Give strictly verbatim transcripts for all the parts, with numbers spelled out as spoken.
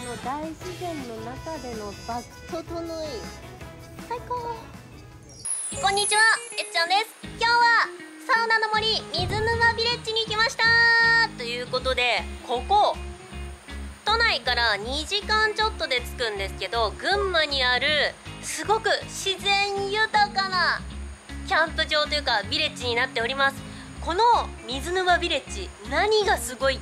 の大自然の中でのバック整い最高。 こんにちは、えっちゃんです。今日はサウナの森水沼ビレッジに来ましたということで、ここ都内からにじかんちょっとで着くんですけど、群馬にあるすごく自然豊かなキャンプ場というかビレッジになっております。この水沼ビレッジ、何がすごいって、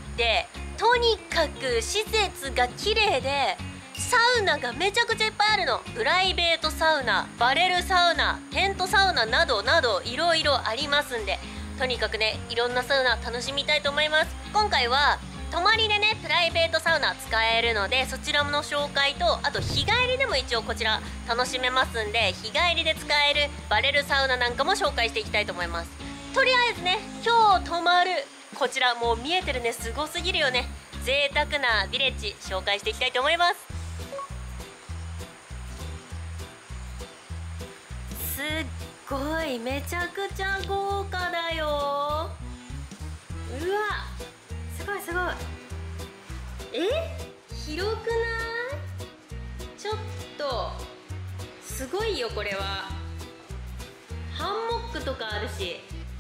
とにかく施設が綺麗でサウナがめちゃくちゃいっぱいあるの。プライベートサウナ、バレルサウナ、テントサウナなどなどいろいろありますんで、とにかくね、いろんなサウナ楽しみたいと思います。今回は泊まりでねプライベートサウナ使えるので、そちらの紹介と、あと日帰りでも一応こちら楽しめますんで、日帰りで使えるバレルサウナなんかも紹介していきたいと思います。とりあえずね、今日泊まるこちら、もう見えてるね、すごすぎるよね、贅沢なビレッジ紹介していきたいと思います。すっごい、めちゃくちゃ豪華だよ。うわ、すごいすごい。え、広くない？ちょっとすごいよこれは。ハンモックとかあるし、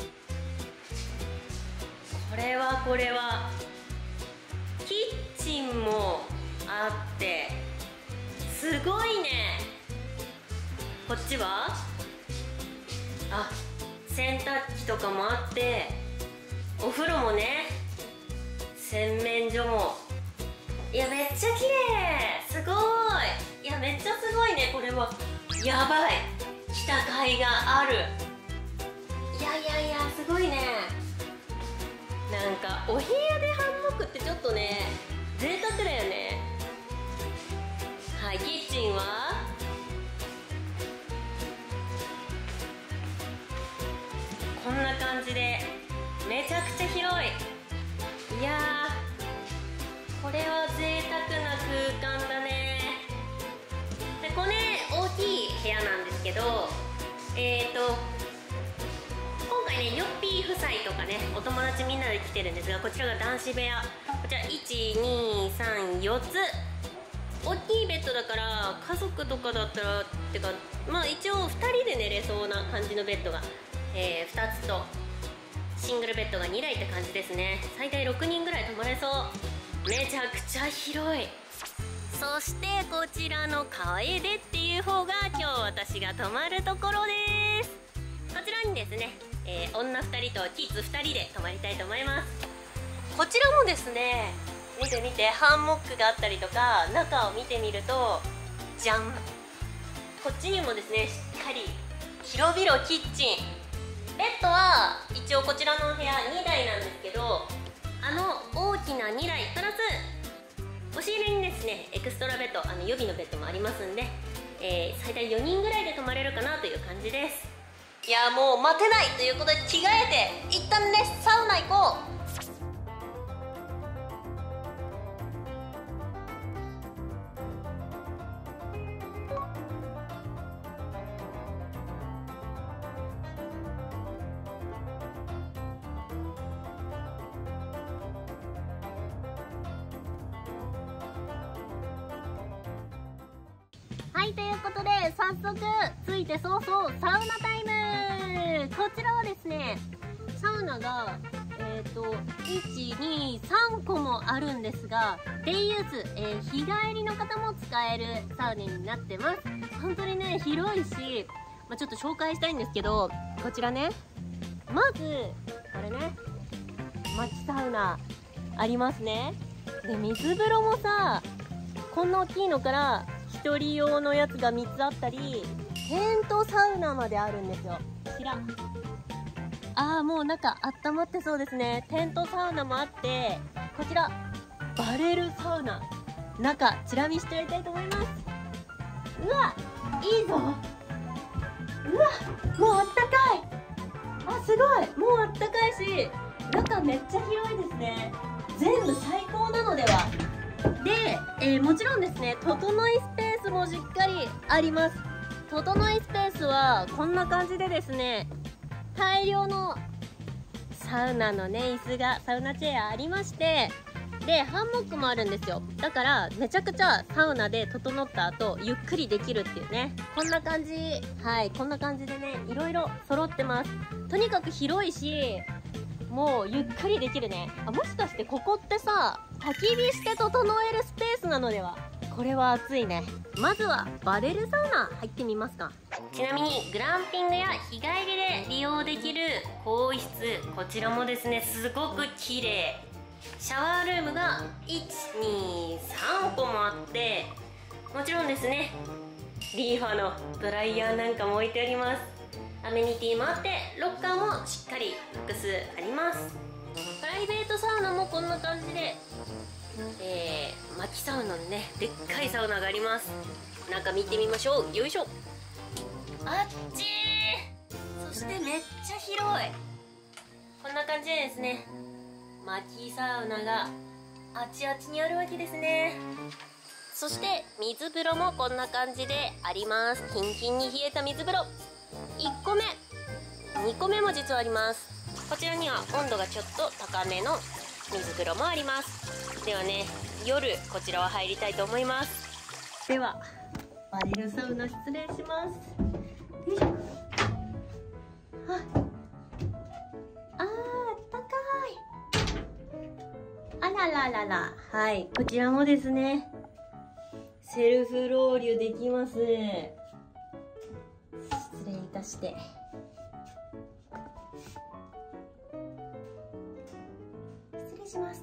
これはこれはキッチンもあって、すごいね。こっちはあ、洗濯機とかもあって、お風呂もね、洗面所も、いやめっちゃ綺麗、すごい。いやめっちゃすごいね、これはやばい。来た甲斐がある。いやいやいや、すごいね。なんかお部屋でハンモックってちょっとね、贅沢だよね。はい、キッチンはこんな感じでめちゃくちゃ広い。いやー、これは贅沢な空間だね。でこれ大きい部屋なんですけど、えーと今回ね、ヨッピー夫妻とかね、お友達みんなで来てるんですが、こちらが男子部屋。こちらいちにさんよっつ、大きいベッドだから家族とかだったらってか、まあ一応ふたりで寝れそうな感じのベッドが、えー、ふたつとシングルベッドがにだいって感じですね。最大ろくにんぐらい泊まれそう。めちゃくちゃ広い。そしてこちらの楓っていう方が今日私が泊まるところです。こちらにですね、えー、女ふたりとキッズふたりで泊まりたいと思います。こちらもですね、見て見て、ハンモックがあったりとか、中を見てみるとじゃん、こっちにもですね、しっかり広々キッチン。ベッドは一応こちらのお部屋にだいなんですけど、あの大きなにだいプラス押し入れにですね、エクストラベッド、あの予備のベッドもありますんで、えー、最大よにんぐらいで泊まれるかなという感じです。いやもう待てないということで着替えて一旦ね、サウナ行こう。はい、ということで早速着いて早々サウナタイム。こちらはですね、サウナがえっといちにさんこもあるんですが、デイユース、えー、日帰りの方も使えるサウナになってます。本当にね、広いし、まあ、ちょっと紹介したいんですけど、こちらね、まずこれね、薪サウナありますね。で水風呂もさ、こんな大きいのからひとり用のやつがみっつあったり、テントサウナまであるんですよ。こちら、ああもう中温まってそうですね。テントサウナもあって、こちらバレルサウナ、中チラ見してやりたいと思います。うわ、いいぞ。うわ、もうあったかい。あ、すごい、もうあったかいし、中めっちゃ広いですね。全部最高なのでは。で、えー、もちろんですね、整いスペースもしっかりあります。整いスペースはこんな感じでですね、大量のサウナのね、椅子が、サウナチェアありまして、 でハンモックもあるんですよ。だからめちゃくちゃサウナで整った後ゆっくりできるっていうね、こんな感じ。はい、こんな感じでね、いろいろ揃ってます。とにかく広いし、もうゆっくりできるね。あ、もしかしてここってさ、焚き火して整えるスペースなのでは。これは暑いね。まずはバレルサウナ入ってみますか。ちなみにグランピングや日帰りで利用できる更衣室、こちらもですねすごく綺麗。シャワールームがいちにさんこもあって、もちろんですねリーファのドライヤーなんかも置いてあります。アメニティもあって、ロッカーもしっかり複数あります。プライベートサウナもこんな感じで、えー、薪サウナのねでっかいサウナがあります。中見てみましょう。よいしょ。あっちー、そしてめっちゃ広い。こんな感じでですね、薪サウナがあちあちにあるわけですね。そして水風呂もこんな感じであります。キンキンに冷えた水風呂、いっこめにこめも実はあります。こちらには温度がちょっと高めの水風呂もあります。ではね、夜こちらは入りたいと思います。ではバレルサウナ失礼します。よいしょ。ああー、あったかい。あらららら。はい、こちらもですねセルフロウリュできます。失礼いたして、失礼します。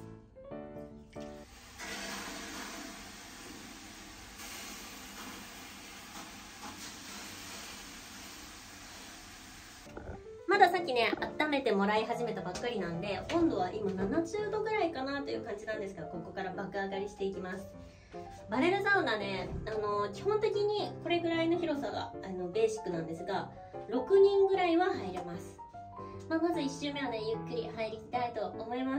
まださっきね温めてもらい始めたばっかりなんで、温度は今ななじゅうどぐらいかなという感じなんですが、ここから爆上がりしていきます。バレルサウナね、あの基本的にこれぐらいの広さがあのベーシックなんですが、ろくにんぐらいは入れます。まあ、まずいち周目はねゆっくり入りたいと思います。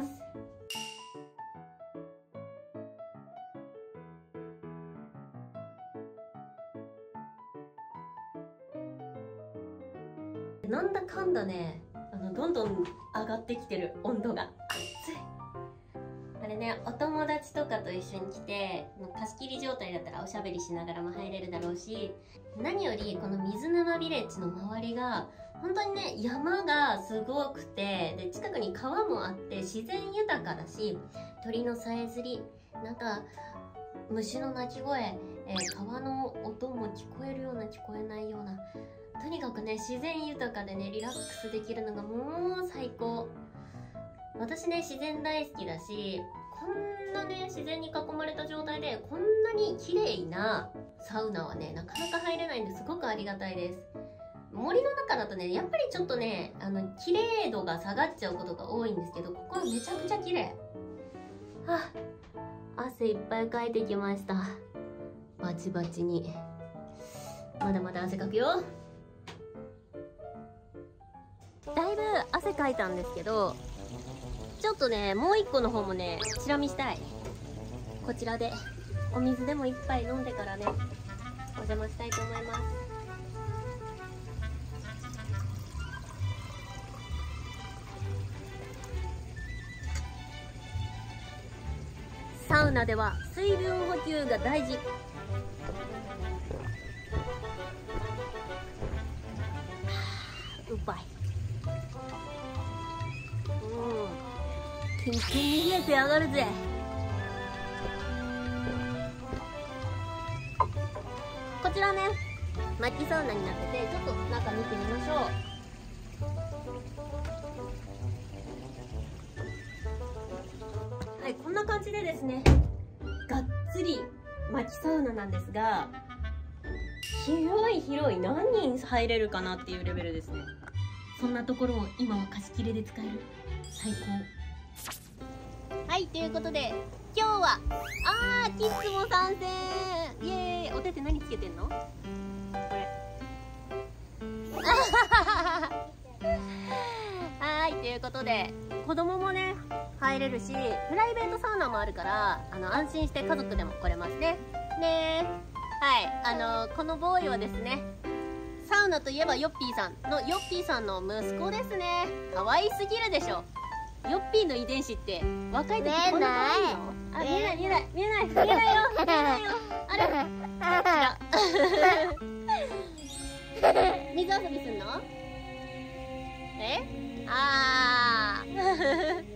なんだかんだね、あのどんどん上がってきてる温度が。熱い。あれね、お友達とかと一緒に来てもう貸し切り状態だったらおしゃべりしながらも入れるだろうし、何よりこの水沼ビレッジの周りが本当にね山がすごくて、で近くに川もあって自然豊かだし、鳥のさえずり、なんか虫の鳴き声、えー、川の音も聞こえるような聞こえないような、とにかくね自然豊かでねリラックスできるのがもう最高。私ね自然大好きだし、こんなね自然に囲まれた状態でこんなに綺麗なサウナはねなかなか入れないんですごくありがたいです。森の中だとねやっぱりちょっとねあの綺麗度が下がっちゃうことが多いんですけど、ここはめちゃくちゃ綺麗。はあ、汗いっぱいかいてきました。バチバチに。まだまだ汗かくよ。だいぶ汗かいたんですけど、ちょっとねもう一個の方もねチラ見したい。こちらでお水でも一杯飲んでからねお邪魔したいと思います。サウナでは水分補給が大事。うまい。キンキンに冷えて上がるぜ。こちらね薪サウナになってて、ちょっと中見てみましょう。はい、こんな感じでですねがっつり薪サウナなんですが、広い広い、何人入れるかなっていうレベルですね。そんなところを今は貸し切りで使える。最高。はい、ということで今日はあーキッズも参戦、イエーイ。お手手何つけてんのこれはい、ということで子供もね入れるし、プライベートサウナもあるからあの安心して家族でも来れますね。ねはい、あのこのボーイはですねサウナといえばヨッピーさんのヨッピーさんの息子ですね。可愛すぎるでしょ。 ヨッピーの遺伝子って若い時こんな可愛いの？あ、見えない見えない見えない見えないよ見えないよ。あれ水遊びすんの？え？あー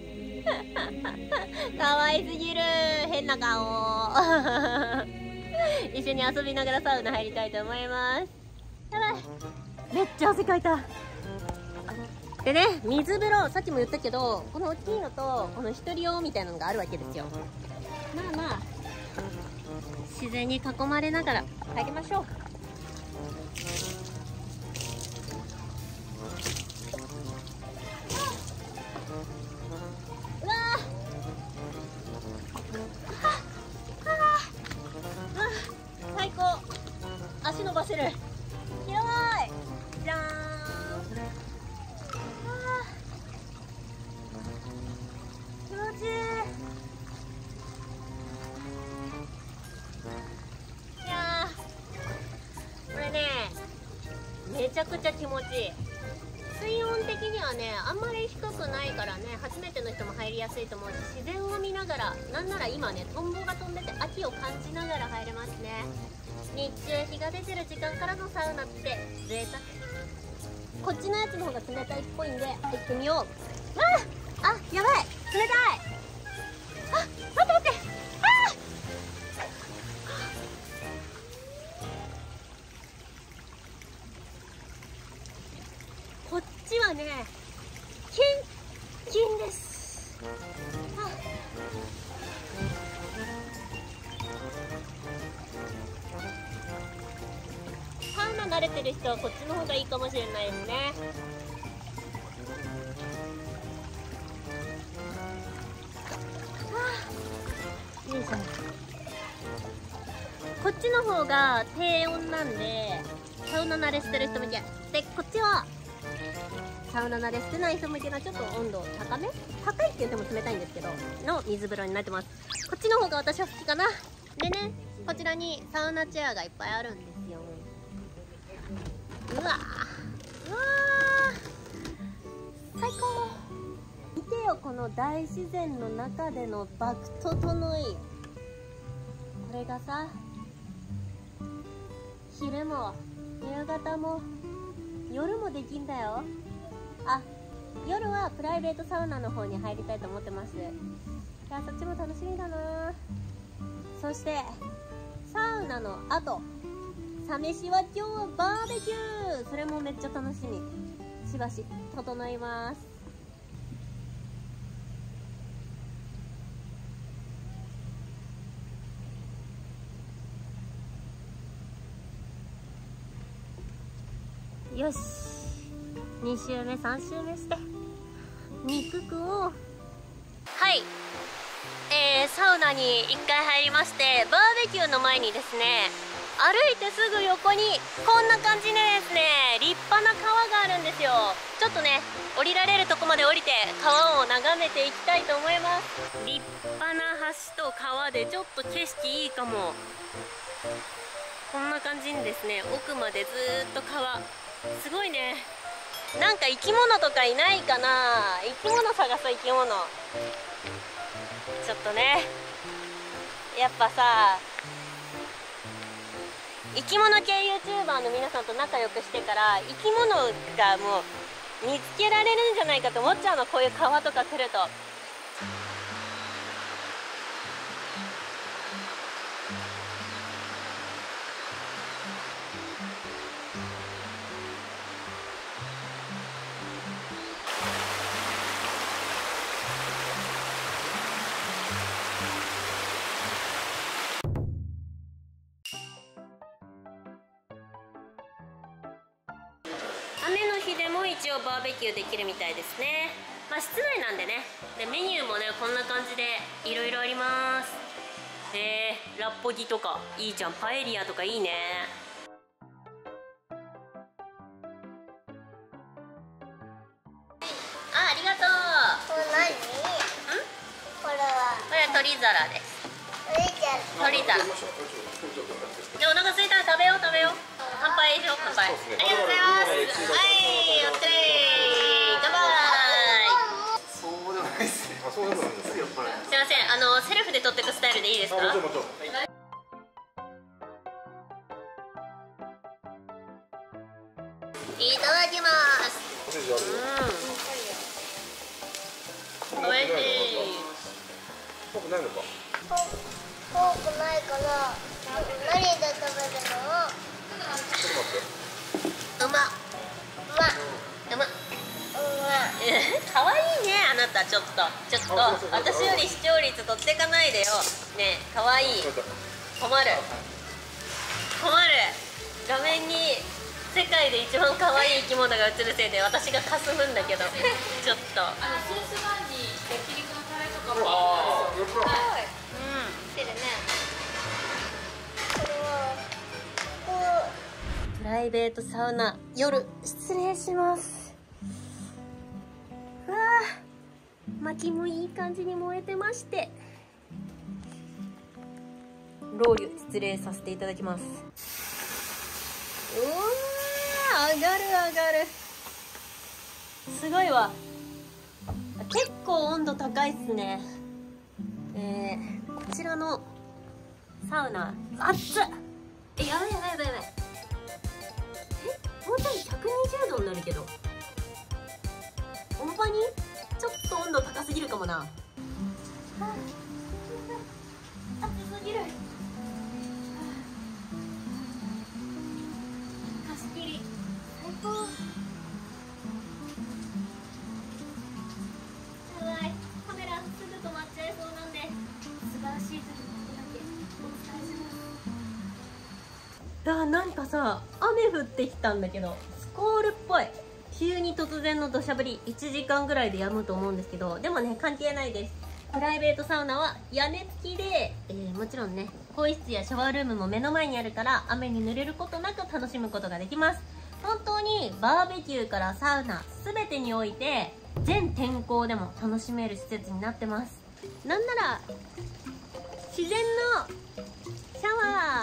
かわいすぎる、変な顔一緒に遊びながらサウナ入りたいと思います。やばい、めっちゃ汗かいた。でね、水風呂、さっきも言ったけど、この大きいのとこの一人用みたいなのがあるわけですよ。まあまあ自然に囲まれながら入りましょう。うわー、最高。足伸ばせる。広いじゃーん。気持ちいい。いやー、これねめちゃくちゃ気持ちいい。水温的にはねあんまり低くないからね、初めての人も入りやすいと思うし、自然を見ながら、なんなら今ねトンボが飛んでて秋を感じながら入れますね。日中日が出てる時間からのサウナって贅沢。こっちのやつの方が冷たいっぽいんで行ってみよう。わあ、あ、やばい、冷たい。あ、待って待って、あこっちはねキンキンです。あ、サウナ慣れてる人はこっちの方がいいかもしれないですね。よいしょ。こっちの方が低温なんでサウナ慣れしてる人向けで、こっちはサウナ慣れしてない人向けのちょっと温度高め、高いって言っても冷たいんですけどの水風呂になってます。こっちの方が私は好きかな。でね、こちらにサウナチェアがいっぱいあるんですよ。うわー、うわー、最高。見てよ、この大自然の中での爆整い。これがさ、昼も夕方も夜もできんだよ。あ、夜はプライベートサウナの方に入りたいと思ってます。いや、そっちも楽しみだな。そしてサウナの後、サ飯は今日はバーベキュー。それもめっちゃ楽しみ。しばし整います。よし、に週目さん週目して肉食おう。はい、えー、サウナにいっかい入りまして、バーベキューの前にですね、歩いてすぐ横にこんな感じでですね、立派な川があるんですよ。ちょっとね、降りられるとこまで降りて川を眺めていきたいと思います。立派な橋と川でちょっと景色いいかも。こんな感じにですね、奥までずーっと川、すごいね。なんか生き物とかいないかな。生き物探そう、生き物。ちょっとね、やっぱさ、生き物系 YouTuber の皆さんと仲良くしてから生き物がもう見つけられるんじゃないかと思っちゃうの、こういう川とか来ると。雨の日でも一応バーベキューできるみたいですね。まあ室内なんでね。でメニューもねこんな感じでいろいろあります。えー、ラッポギとかいいじゃん。パエリアとかいいね。あ、ありがとう。 これ何？ん？これは。 これは鶏皿です。鶏皿。でお腹空いたら食べよう食べよう。乾杯しよう、乾杯。ありがとうございます。はい、お疲れ。乾杯。 でいいですか？ あ、もちろんもちろん。 いただきます。 お世辞あるよ。 うん。おいしい。 フォークないのか。 フォークないから、何で食べるの？ ちょっと待って。 うま。 うま。 うま。 うま。 可愛いね、あなた。ちょっとちょっと私より視聴率取ってかないでよ。ねえ、可愛い。困る困る。画面に世界で一番可愛い生き物が映るせいで私がかすむんだけど、ちょっとあのソースバーに焼肉のタレとかもああ、 あるんですよ。はい。 うんしてるね。 これは、こプライベートサウナ、夜失礼します。うわー、薪もいい感じに燃えてまして、ロウリュ失礼させていただきます。うわー、上がる上がる。すごいわ。結構温度高いっすね。えー、こちらのサウナ熱っ。え、やばいやばいやばいやばい。え、もうちょいひゃくにじゅうどになるけど、ほんまにちょっと温度高すぎるかもな。暑すぎる。貸し切り最高。やばい、カメラすぐ止まっちゃいそうなんで、素晴らしい時だけお伝えします。あ、なんかさ、雨降ってきたんだけど、スコールっぽい。急に突然の土砂降り、いちじかんぐらいで止むと思うんですけど、でもね、関係ないです。プライベートサウナは屋根付きで、えー、もちろんね、更衣室やシャワールームも目の前にあるから、雨に濡れることなく楽しむことができます。本当にバーベキューからサウナ、すべてにおいて、全天候でも楽しめる施設になってます。なんなら、自然のシャワ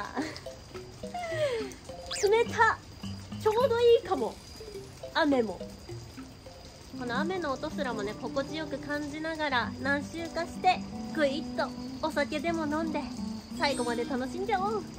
ー、冷た、ちょうどいいかも。雨もこの雨の音すらもね、心地よく感じながら何周かしてぐいっとお酒でも飲んで最後まで楽しんじゃおう。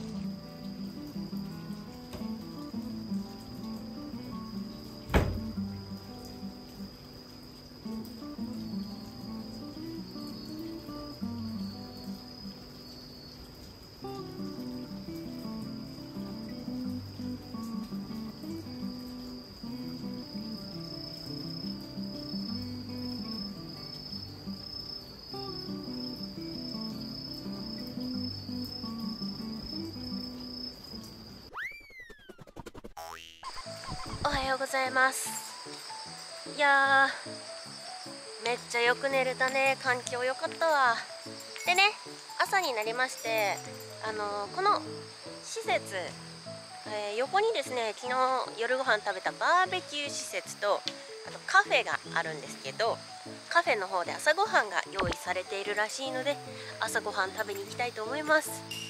おはようございます。いやー、めっちゃよく寝れたね。環境良かったわ。でね、朝になりまして、あのー、この施設、えー、横にですね、昨日夜ご飯食べたバーベキュー施設と、あとカフェがあるんですけど、カフェの方で朝ごはんが用意されているらしいので、朝ごはん食べに行きたいと思います。